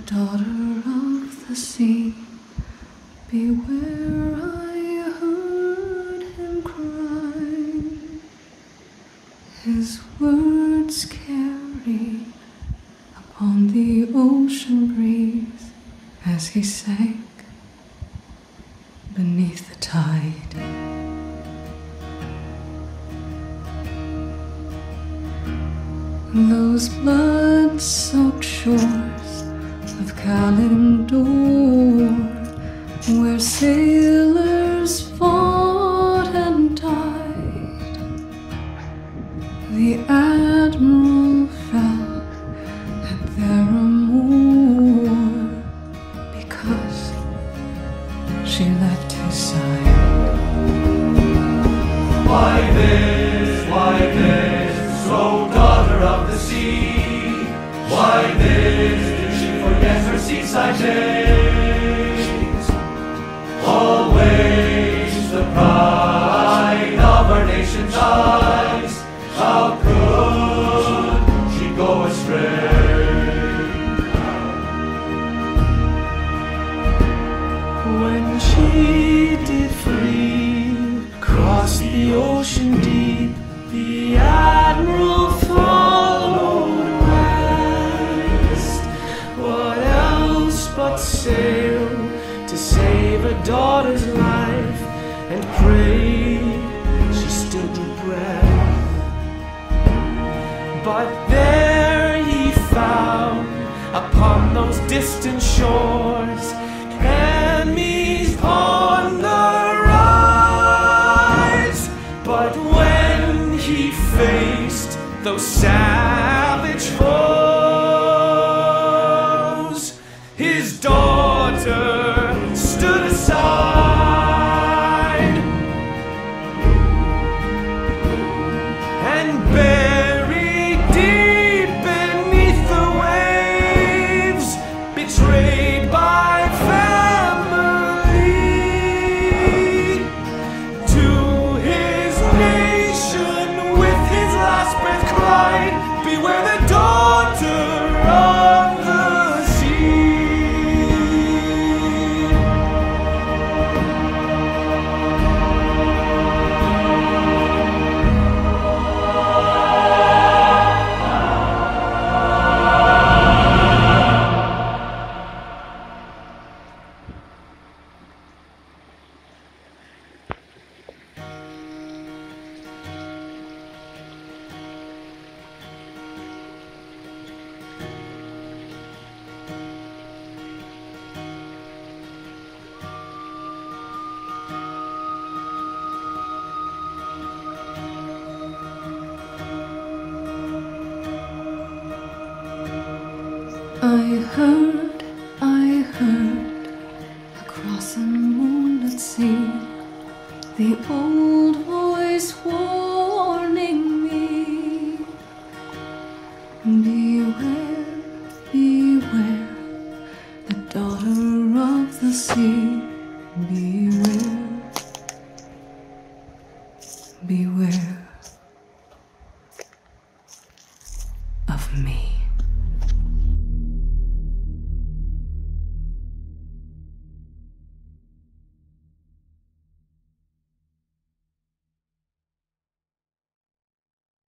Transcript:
daughter of the sea, beware, I heard him cry. His words carried upon the ocean breeze as he sank beneath the tide. Those blood-soaked shores of Kalindor, where sailors fought and died, the admiral fell at their amour because she left his side. Why this, oh daughter of the sea? Why this, did she forget her seaside days? Always the pride of our nation's eyes, how could she go astray? When she did flee across the ocean deep, the admiral followed west. What else but sail to save a daughter's life, and pray she still drew breath. But there he found upon those distant shores enemies on the rise. But when he faced those savage foes, his daughter stood aside, and buried deep beneath the waves, betrayed by family, to his nation with his last breath cried, beware the daughter of the sea. I heard, across a moonlit sea, the old voice warning me, beware, beware, the daughter of the sea, beware, beware of me.